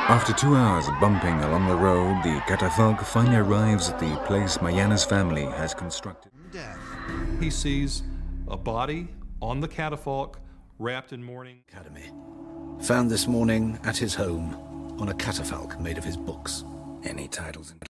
After 2 hours bumping along the road, the Catafalque finally arrives at the place Mayana's family has constructed. He sees a body on the catafalque, wrapped in mourning. Academy. Found this morning at his home on a catafalque made of his books. Any titles?